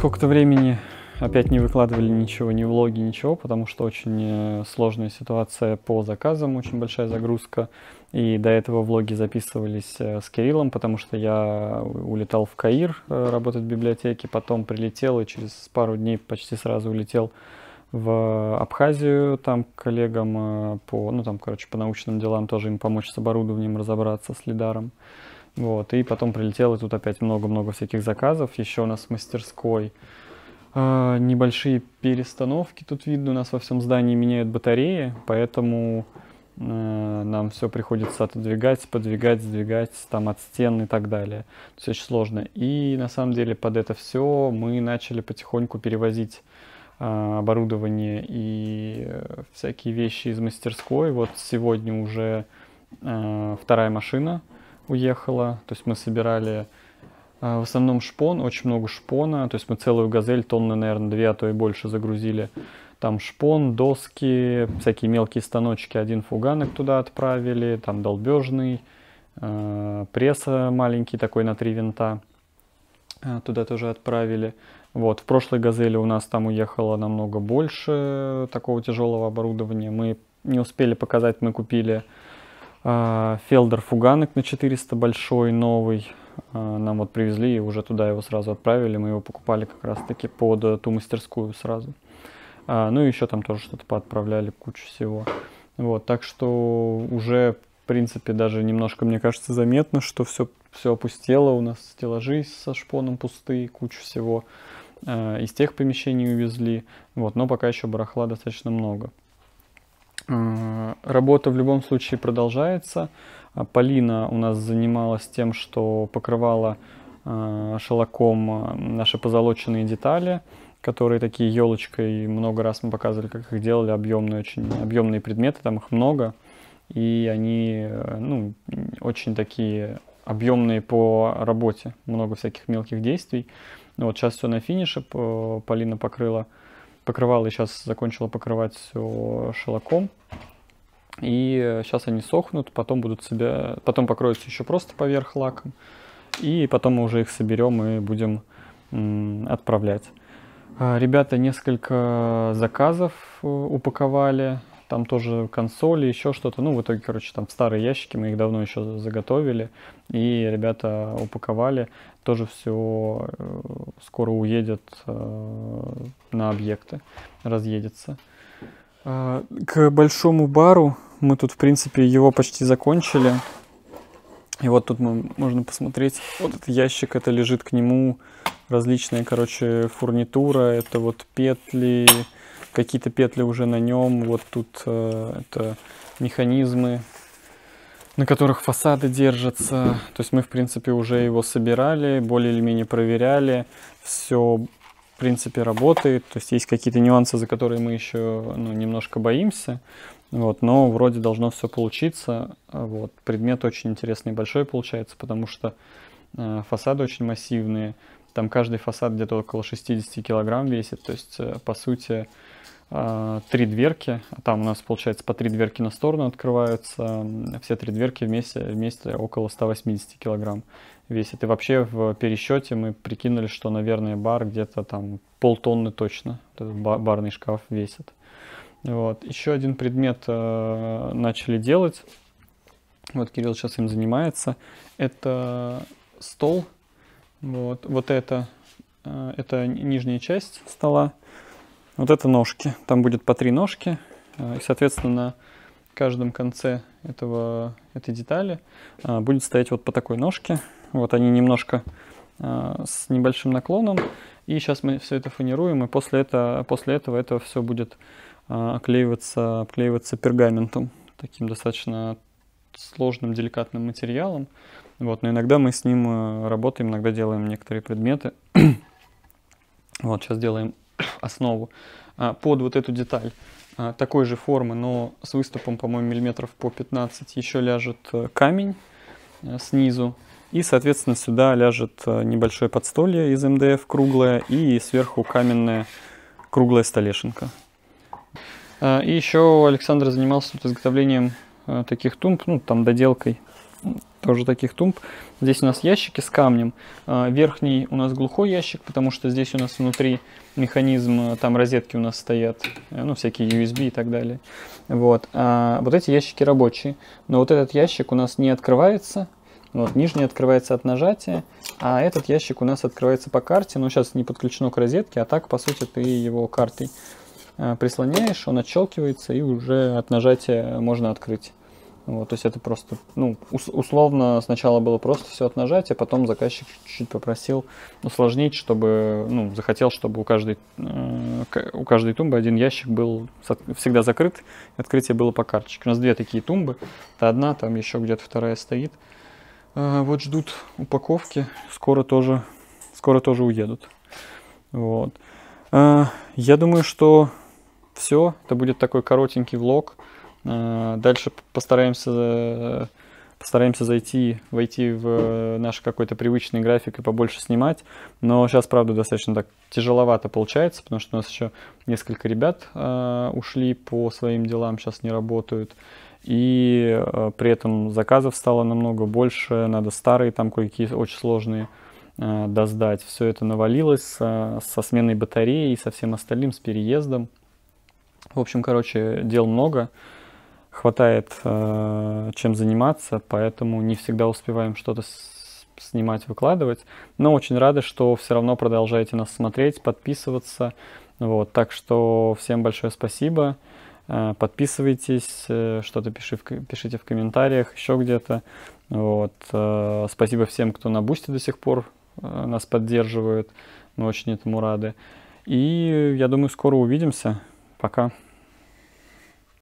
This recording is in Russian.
сколько-то времени опять не выкладывали ничего, ни влоги, ничего, потому что очень сложная ситуация по заказам, очень большая загрузка. И до этого влоги записывались с Кириллом, потому что я улетал в Каир работать в библиотеке, потом прилетел и через пару дней почти сразу улетел в Абхазию, там к коллегам по, ну там, короче, по научным делам, тоже им помочь с оборудованием разобраться, с лидаром. Вот, и потом прилетел, и тут опять много-много всяких заказов. Еще у нас в мастерской небольшие перестановки. Тут видно, у нас во всем здании меняют батареи, поэтому нам все приходится отодвигать, подвигать, сдвигать там от стен и так далее. Все очень сложно. И на самом деле под это все мы начали потихоньку перевозить оборудование и всякие вещи из мастерской. Вот сегодня уже вторая машина уехала. То есть мы собирали в основном шпон, очень много шпона. То есть мы целую газель, тонны, наверное, 2, а то и больше загрузили. Там шпон, доски, всякие мелкие станочки, один фуганок туда отправили, там долбежный, пресса маленький такой на 3 винта туда тоже отправили. Вот, в прошлой газели у нас там уехало намного больше такого тяжелого оборудования. Мы не успели показать, мы купили Фелдер фуганок на 400 большой, новый. Нам вот привезли и уже туда его сразу отправили. Мы его покупали как раз таки под ту мастерскую сразу. Ну и еще там тоже что-то поотправляли, кучу всего. Вот, так что уже, в принципе, даже немножко, мне кажется, заметно, что все опустело. У нас стеллажи со шпоном пустые, кучу всего. Из тех помещений увезли. Вот, но пока еще барахла достаточно много. Работа в любом случае продолжается. Полина у нас занималась тем, что покрывала шелком наши позолоченные детали, которые такие елочкой. Много раз мы показывали, как их делали, объемные, очень объемные предметы, там их много. И они, ну, очень такие объемные по работе, много всяких мелких действий. Вот сейчас все на финише, Полина покрывала и сейчас закончила покрывать все шелком. И сейчас они сохнут, потом потом покроются еще просто поверх лаком. И потом мы уже их соберем и будем отправлять. Ребята несколько заказов упаковали. Там тоже консоли, еще что-то. Ну, в итоге, короче, там старые ящики, мы их давно еще заготовили. И ребята упаковали. Тоже все скоро уедет на объекты, разъедется. К большому бару мы тут, в принципе, его почти закончили. И вот тут можно посмотреть. Вот этот ящик, это лежит к нему различная, короче, фурнитура. Это вот петли, какие-то петли уже на нем. Вот тут это механизмы, на которых фасады держатся. То есть мы, в принципе, уже его собирали, более или менее проверяли. Все, в принципе, работает. То есть есть какие-то нюансы, за которые мы еще немножко боимся. Вот, но вроде должно все получиться. Вот. Предмет очень интересный и большой получается, потому что фасады очень массивные. Там каждый фасад где-то около 60 килограмм весит. То есть, по сути, 3 дверки. Там у нас, получается, по 3 дверки на сторону открываются. Все 3 дверки вместе около 180 килограмм весит. И вообще в пересчете мы прикинули, что, наверное, бар где-то там полтонны точно. Этот барный шкаф весит. Вот. Еще один предмет начали делать. Вот Кирилл сейчас им занимается. Это стол. Вот это нижняя часть стола. Вот это ножки. Там будет по 3 ножки. И, соответственно, на каждом конце этой детали будет стоять вот по такой ножке. Вот они немножко с небольшим наклоном. И сейчас мы все это фанируем. И после этого это все будет обклеиваться пергаментом, таким достаточно сложным, деликатным материалом. Вот, но иногда мы с ним работаем, иногда делаем некоторые предметы. Вот, сейчас делаем основу под вот эту деталь такой же формы, но с выступом, по-моему, миллиметров по 15 еще ляжет камень снизу. И, соответственно, сюда ляжет небольшое подстолье из МДФ круглое и сверху каменная круглая столешинка. И еще Александр занимался тут изготовлением таких тумб, ну там доделкой. тоже таких тумб. Здесь у нас ящики с камнем. Верхний у нас глухой ящик, потому что здесь у нас внутри механизм, там розетки у нас стоят, ну, всякие USB и так далее. Вот. А вот эти ящики рабочие. Но вот этот ящик у нас не открывается. Вот, нижний открывается от нажатия, а этот ящик у нас открывается по карте. Но сейчас не подключено к розетке, а так, по сути, ты его картой прислоняешь, он отщелкивается, и уже от нажатия можно открыть. Вот, то есть это просто, ну, условно сначала было просто все от нажатия, потом заказчик чуть-чуть попросил усложнить, чтобы, ну, захотел, чтобы у каждой тумбы один ящик был всегда закрыт, открытие было по карточке. У нас две такие тумбы, это одна, там еще где-то вторая стоит. Вот ждут упаковки, скоро тоже уедут. Вот. Я думаю, что все, это будет такой коротенький влог. Дальше постараемся войти в наш какой-то привычный график и побольше снимать. Но сейчас, правда, достаточно так тяжеловато получается, потому что у нас еще несколько ребят ушли по своим делам, сейчас не работают. И при этом заказов стало намного больше, надо старые там кое-какие очень сложные досдать. Все это навалилось со сменой батареи и со всем остальным, с переездом. В общем, короче, дел много. Хватает чем заниматься, поэтому не всегда успеваем что-то снимать, выкладывать. Но очень рады, что все равно продолжаете нас смотреть, подписываться. Вот, так что всем большое спасибо. Подписывайтесь, что-то пишите в комментариях, еще где-то. Вот, спасибо всем, кто на Бусти до сих пор нас поддерживает. Мы очень этому рады. И я думаю, скоро увидимся. Пока.